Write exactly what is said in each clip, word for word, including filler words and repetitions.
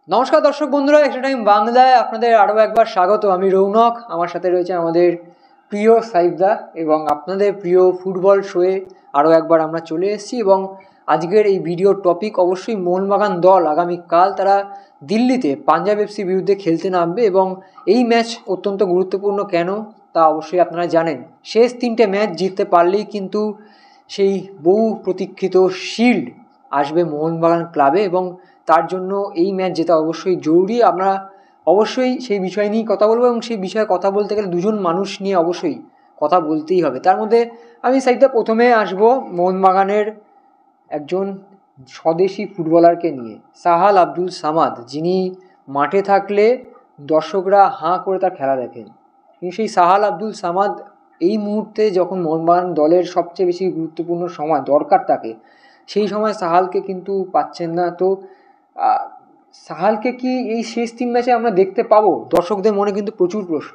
নমস্কার দর্শক বন্ধুরা, এক্সট্রা টাইম বাংলায় আপনাদের আরও একবার স্বাগত। আমি রৌনক, আমার সাথে রয়েছে আমাদের প্রিয় সাইফদা এবং আপনাদের প্রিয় ফুটবল শোয়ে আরও একবার আমরা চলে এসেছি। এবং আজকের এই ভিডিওর টপিক অবশ্যই মোহনবাগান দল আগামীকাল তারা দিল্লিতে পাঞ্জাব এফসির বিরুদ্ধে খেলতে নামবে এবং এই ম্যাচ অত্যন্ত গুরুত্বপূর্ণ কেন তা অবশ্যই আপনারা জানেন। শেষ তিনটে ম্যাচ জিততে পারলেই কিন্তু সেই বহু প্রতীক্ষিত শিল্ড আসবে মোহনবাগান ক্লাবে এবং তার জন্য এই ম্যাচ জেতা অবশ্যই জরুরি। আমরা অবশ্যই সেই বিষয় নিয়েই কথা বলবো এবং সেই বিষয়ে কথা বলতে গেলে দুজন মানুষ নিয়ে অবশ্যই কথা বলতেই হবে। তার মধ্যে আমি সাইডটা প্রথমে আসবো মোহনবাগানের একজন স্বদেশি ফুটবলারকে নিয়ে, সাহাল আব্দুল সামাদ, যিনি মাঠে থাকলে দর্শকরা হাঁ করে তার খেলা দেখেন। কিন্তু সেই সাহাল আব্দুল সামাদ এই মুহূর্তে যখন মোহনবাগান দলের সবচেয়ে বেশি গুরুত্বপূর্ণ সময় দরকার তাকে, সেই সময় সাহালকে কিন্তু পাচ্ছেন না। তো সাহালকে কি এই শেষ তিন ম্যাচে আমরা দেখতে পাবো? দর্শকদের মনে কিন্তু প্রচুর প্রশ্ন।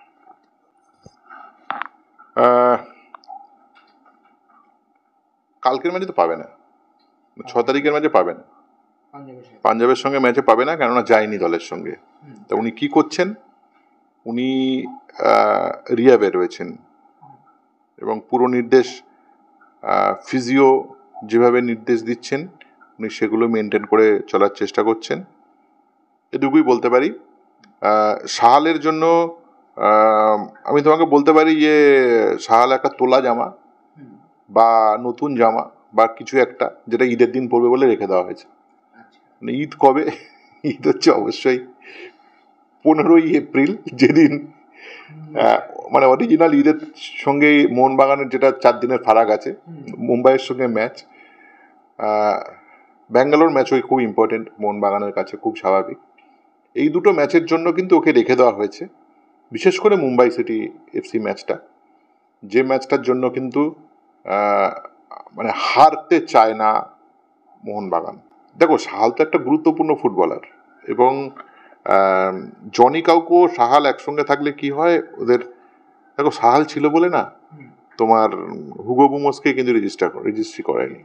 কালকের ম্যাচে তো পাবে না, ছ তারিখের ম্যাচে পাবে না, পাঞ্জাবের সঙ্গে ম্যাচে পাবে না, কেননা যায়নি দলের সঙ্গে। তা উনি কি করছেন? উনি রিহ্যাবে রয়েছেন এবং পুরো নির্দেশ ফিজিও যেভাবে নির্দেশ দিচ্ছেন উনি সেগুলো মেনটেন করে চলার চেষ্টা করছেন, এটুকুই বলতে পারি। সাহালের জন্য আমি তোমাকে বলতে পারি যে সাহাল একটা তোলা জামা বা নতুন জামা বা কিছু একটা, যেটা ঈদের দিন পরবে বলে রেখে দেওয়া হয়েছে। মানে ঈদ কবে? ঈদ হচ্ছে অবশ্যই পনেরোই এপ্রিল, যেদিন মানে অরিজিনাল ঈদের সঙ্গে মোহনবাগানের যেটা চার দিনের ফারাক আছে, মুম্বাইয়ের সঙ্গে ম্যাচ, ব্যাঙ্গালোর ম্যাচ ওই খুব ইম্পর্টেন্ট মোহনবাগানের কাছে, খুব স্বাভাবিক। এই দুটো ম্যাচের জন্য কিন্তু ওকে রেখে দেওয়া হয়েছে, বিশেষ করে মুম্বাই সিটি এফসি ম্যাচটা, যে ম্যাচটার জন্য কিন্তু মানে হারতে চায় না মোহনবাগান। দেখো, সাহাল তো একটা গুরুত্বপূর্ণ ফুটবলার এবং জনি কাউকো সাহাল একসঙ্গে থাকলে কি হয় ওদের, দেখো সাহাল ছিল বলে না তোমার হুগো বুমোসকে কিন্তু রেজিস্টার রেজিস্ট্রি করায়নি।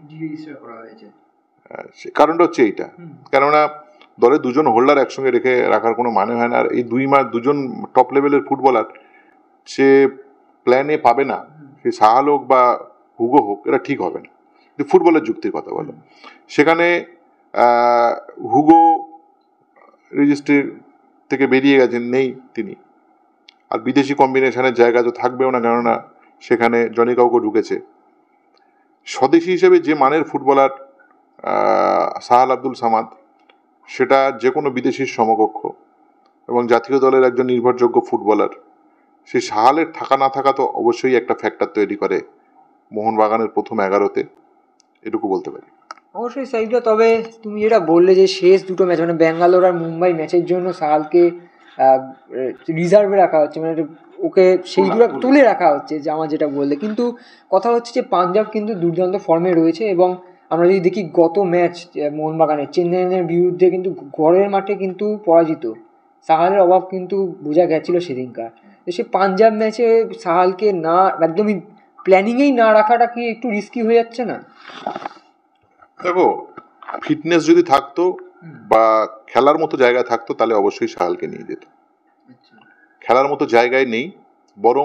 কারণটা হচ্ছে এইটা, কেননা দলে দুজন হোল্ডার একসঙ্গে রেখে রাখার কোনো মানে হয় না। আর এই দুই মাস দুজন টপ লেভেলের ফুটবলার সে প্ল্যানে পাবে না, সে সাহাল হোক বা হুগো হোক, এটা ঠিক হবে না। ফুটবলের যুক্তির কথা বলো, সেখানে হুগো রেজিস্ট্রি থেকে বেরিয়ে গেছেন, নেই তিনি, আর বিদেশি কম্বিনেশনের জায়গা তো থাকবেও না, কেননা সেখানে জনি কাউকো ঢুকেছে। স্বদেশি হিসেবে যে মানের ফুটবলার সাহাল আব্দুল সামাদ, সেটা যে কোনো বিদেশির সমকক্ষ এবং জাতীয় দলের একজন নির্ভরযোগ্য ফুটবলার। সেই সাহালের থাকা না থাকা তো অবশ্যই একটা ফ্যাক্টর তৈরি করে মোহনবাগানের প্রথম এগারোতে, এটুকু বলতে পারি। অবশ্যই সাইডটা, তবে তুমি যেটা বললে যে শেষ দুটো ম্যাচ মানে ব্যাঙ্গালোর আর মুম্বাই ম্যাচের জন্য সাহালকে রিজার্ভে রাখা হচ্ছে, মানে ওকে সেই দুটো তুলে রাখা হচ্ছে, যে আমার যেটা বললে। কিন্তু কথা হচ্ছে যে পাঞ্জাব কিন্তু দুর্দান্ত ফর্মে রয়েছে এবং আমরা যদি দেখি গত ম্যাচ মোহনবাগানের চেন্নাইয়ের বিরুদ্ধে কিন্তু ঘরের মাঠে কিন্তু পরাজিত, সাহালের অভাব কিন্তু বোঝা গেছিল সেদিনকার। তো সে পাঞ্জাব ম্যাচে সাহালকে না একদমই প্ল্যানিংয়েই না রাখাটা কি একটু রিস্কি হয়ে যাচ্ছে না? দেখো, ফিটনেস যদি থাকতো বা খেলার মতো জায়গায় থাকতো তাহলে অবশ্যই সাহালকে নিয়ে যেত। খেলার মতো জায়গায় নেই, বরং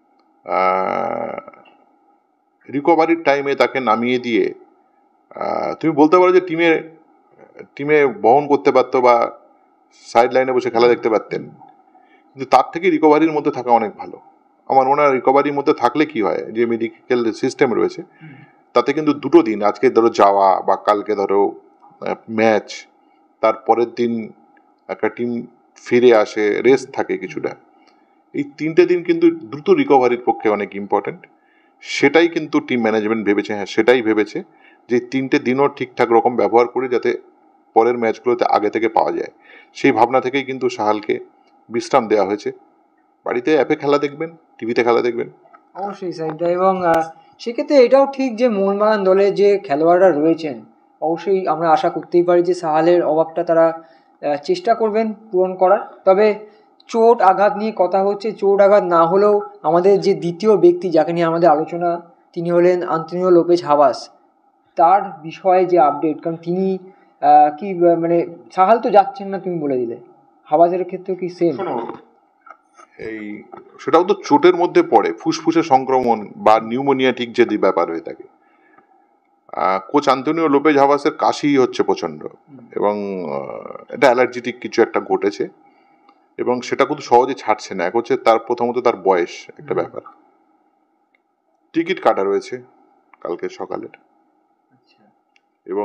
রিকভারির টাইমে তাকে নামিয়ে দিয়ে তুমি বলতে পারো যে টিমে টিমে বহন করতে পারতো বা সাইড লাইনে বসে খেলা দেখতে পারতেন, কিন্তু তার থেকে রিকভারির মধ্যে থাকা অনেক ভালো। আমার মনে হয় রিকভারির মধ্যে থাকলে কি হয়, যে মেডিকেল সিস্টেম রয়েছে তাতে কিন্তু দুটো দিন, আজকে ধরো যাওয়া বা কালকে ধরো ম্যাচ, তার পরের দিন একটা টিম ফিরে আসে, রেস্ট থাকে কিছুটা, এই তিনটে দিন কিন্তু দ্রুত রিকভারির পক্ষে অনেক ইম্পর্টেন্ট। সেটাই কিন্তু টিম ম্যানেজমেন্ট ভেবেছে, হ্যাঁ সেটাই ভেবেছে যে তিনটে দিনও ঠিকঠাক রকম ব্যবহার করে যাতে পরের ম্যাচগুলোতে আগে থেকে পাওয়া যায়। সেই ভাবনা থেকেই কিন্তু সাহালকে বিশ্রাম দেওয়া হয়েছে। বাড়িতে অ্যাপে খেলা দেখবেন, টিভিতে খেলা দেখবেন। অবশ্যই সাইডটা, এবং সেক্ষেত্রে এটাও ঠিক যে মোহনবাগান দলে যে খেলোয়াড়রা রয়েছেন অবশ্যই আমরা আশা করতেই পারি যে সাহালের অভাবটা তারা চেষ্টা করবেন পূরণ করার। তবে চোট আঘাত নিয়ে কথা হচ্ছে, চোট আঘাত না হলেও আমাদের যে দ্বিতীয় ব্যক্তি যাকে নিয়ে আমাদের আলোচনা, তিনি হলেন আন্তোনিও লোপেজ হাভাস। তার বিষয়ে যে আপডেট, কারণ তিনি কি মানে সাহাল তো যাচ্ছেন না তুমি বলে দিলে, হাওয়াজের ক্ষেত্রেও কি সেম? এই সেটাও তো চোটের মধ্যে পড়ে, ফুসফুসে সংক্রমণ বা নিউমোনিয়া ঠিক যে ব্যাপার হয়ে থাকে। কোচ আন্তোনিও লোপেজ হাভাসের কাশি হচ্ছে প্রচন্ড, এবং এটা অ্যালার্জিটিক কিছু একটা ঘটেছে, এবং সেটা কিন্তু সহজে ছাড়ছে না। এক হচ্ছে তার প্রথমত তার বয়স একটা ব্যাপার। টিকিট কাটা রয়েছে কালকে সকালের, এবং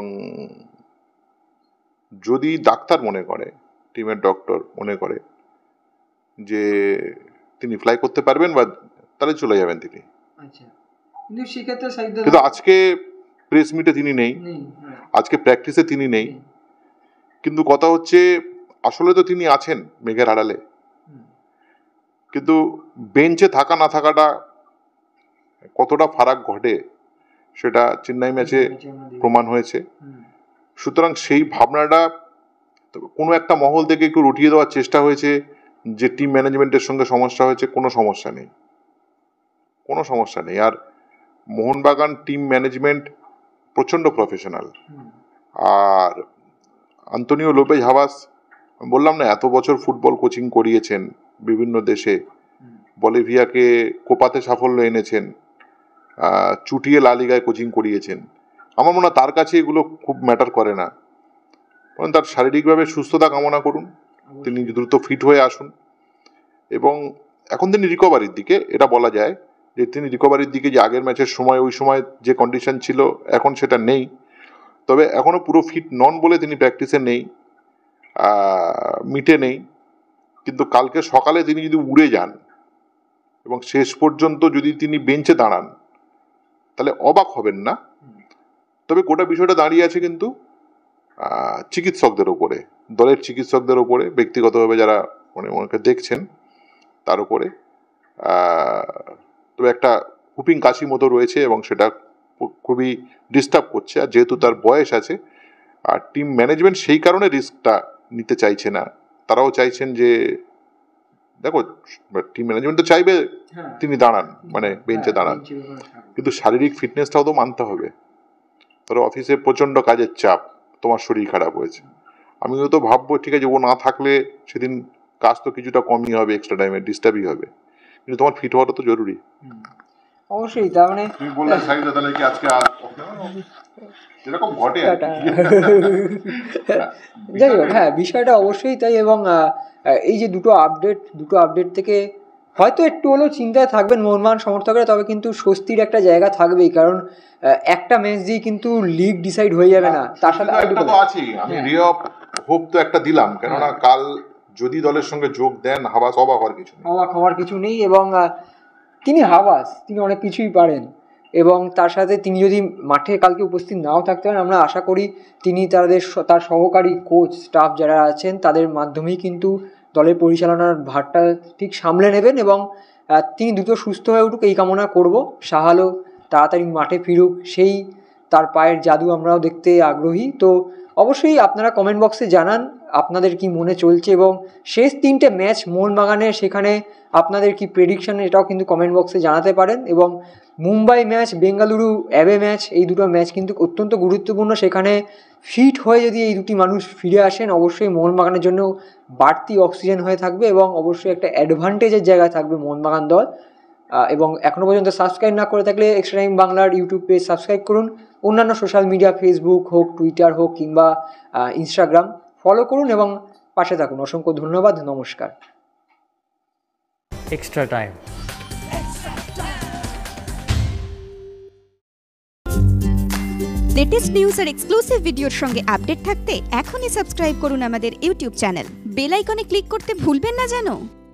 যদি ডাক্তার মনে করে, টিমের ডক্টর মনে করে যে তিনি ফ্লাই করতে পারবেন বা তাহলে চলে যাবেন তিনি। কিন্তু সেক্ষেত্রে কিন্তু আজকে প্রেস মিটে তিনি নেই, আজকে প্র্যাকটিসে তিনি নেই, কিন্তু কথা হচ্ছে আসলে তো তিনি আছেন মেঘের আড়ালে, কিন্তু বেঞ্চে থাকা না থাকাটা কতটা ফারাক ঘটে সেটা চেন্নাই ম্যাচে প্রমাণ হয়েছে। সুতরাং সেই ভাবনাটা কোনো একটা মহল থেকে একটু রটিয়ে দেওয়ার চেষ্টা হয়েছে যে টিম ম্যানেজমেন্টের সঙ্গে সমস্যা হয়েছে। কোনো সমস্যা নেই, কোনো সমস্যা নেই। আর মোহনবাগান টিম ম্যানেজমেন্ট প্রচণ্ড প্রফেশনাল। আর আন্তোনিও লোপেজ হাভাস, বললাম না, এত বছর ফুটবল কোচিং করিয়েছেন বিভিন্ন দেশে, বলিভিয়াকে কোপাতে সাফল্য এনেছেন, চুটিয়ে লা লিগায় কোচিং করিয়েছেন। আমার মনে হয় তার কাছে এগুলো খুব ম্যাটার করে না, কারণ তার শারীরিকভাবে সুস্থতা কামনা করুন, তিনি দ্রুত ফিট হয়ে আসুন। এবং এখন তিনি রিকভারির দিকে, এটা বলা যায় যে তিনি রিকভারির দিকে, যে আগের ম্যাচের সময় ওই সময় যে কন্ডিশন ছিল এখন সেটা নেই, তবে এখনও পুরো ফিট নন বলে তিনি প্র্যাকটিসে নেই, মিটে নেই। কিন্তু কালকে সকালে তিনি যদি উড়ে যান এবং শেষ পর্যন্ত যদি তিনি বেঞ্চে দাঁড়ান, তাহলে অবাক হবেন না। তবে গোটা বিষয়টা দাঁড়িয়ে আছে কিন্তু চিকিৎসকদের ওপরে, দলের চিকিৎসকদের ওপরে, ব্যক্তিগতভাবে যারা মানে ওনাকে দেখছেন তার উপরে। তবে একটা হুপিং কাশি মতো রয়েছে এবং সেটা খুবই ডিস্টার্ব করছে। আর যেহেতু তার বয়স আছে, আর টিম ম্যানেজমেন্ট সেই কারণে রিস্কটা নিতে চাইছে না। তারাও চাইছেন যে, দেখো টিম ম্যানেজমেন্ট তো চাইবে তিনি দাঁড়ান, মানে বেঞ্চে দাঁড়ান, কিন্তু শারীরিক ফিটনেসটাও তো মানতে হবে। ধরো অফিসে প্রচণ্ড কাজের চাপ, তোমার শরীর খারাপ হয়েছে, আমিও তো ভাববো ঠিক আছে ও না থাকলে সেদিন কাজ তো কিছুটা কমই হবে, এক্সট্রা টাইমে ডিস্টার্বই হবে, কিন্তু তোমার ফিট হওয়াটা তো জরুরি। অবশ্যই। তার মানে তুমি বললে সাইদা তাহলে কি আজকে এরকম ঘটে? যাই হোক, হ্যাঁ বিষয়টা অবশ্যই তাই। এবং এই যে দুটো আপডেট, দুটো আপডেট থেকে হয়তো একটু হলেও চিন্তায় থাকবেন মোহনবাগান সমর্থকরা, তবে কিন্তু স্বস্তির একটা জায়গা থাকবেই, কারণ একটা ম্যাচ দিয়ে কিন্তু লিগ ডিসাইড হয়ে যাবে না। তার সাথে একটা তো আছেই, আমি রে অফ হোপ তো একটা দিলাম, কেননা কাল যদি দলের সঙ্গে যোগ দেন হাওয়াস, অবাক হওয়ার কিছু নেই, অবাক হওয়ার কিছু নেই। এবং তিনি হাওয়াস, তিনি অনেক কিছুই পারেন, এবং তার সাথে তিনি যদি মাঠে কালকে উপস্থিত নাও থাকতে পারেন, আমরা আশা করি তিনি তাদের তার সহকারী কোচ স্টাফ যারা আছেন তাদের মাধ্যমেই কিন্তু দলের পরিচালনার ভারটা ঠিক সামলে নেবেন, এবং তিনি দ্রুত সুস্থ হয়ে উঠুক এই কামনা করব। সাহালও তাড়াতাড়ি মাঠে ফিরুক, সেই তার পায়ের জাদু আমরাও দেখতে আগ্রহী। তো অবশ্যই আপনারা কমেন্ট বক্সে জানান আপনাদের কি মনে চলছে, এবং শেষ তিনটে ম্যাচ মোহনবাগানের, সেখানে আপনাদের কি প্রেডিকশন, এটাও কিন্তু কমেন্ট বক্সে জানাতে পারেন। এবং Mumbai match, Bengaluru away match, এই দুটো ম্যাচ কিন্তু অত্যন্ত গুরুত্বপূর্ণ। সেখানে ফিট হয়ে যদি এই দুটি মানুষ ফিরে আসেন, অবশ্যই মোহনবাগানের জন্য বাড়তি অক্সিজেন হয়ে থাকবে, এবং অবশ্যই একটা অ্যাডভান্টেজের জায়গায় থাকবে মোহনবাগান দল। এবং এখনও পর্যন্ত সাবস্ক্রাইব না করে থাকলে এক্সট্রা টাইম বাংলার ইউটিউব পেজ সাবস্ক্রাইব করুন। অন্যান্য সোশ্যাল মিডিয়া, ফেসবুক হোক, টুইটার হোক কিংবা ইনস্টাগ্রাম, ফলো করুন এবং পাশে থাকুন। অসংখ্য ধন্যবাদ, নমস্কার। Extra time. লেটেস্ট নিউজ আর এক্সক্লুসিভ ভিডিওর সঙ্গে আপডেট থাকতে এখনই সাবস্ক্রাইব করুন আমাদের ইউটিউব চ্যানেল। বেল আইকনে ক্লিক করতে ভুলবেন না যেন।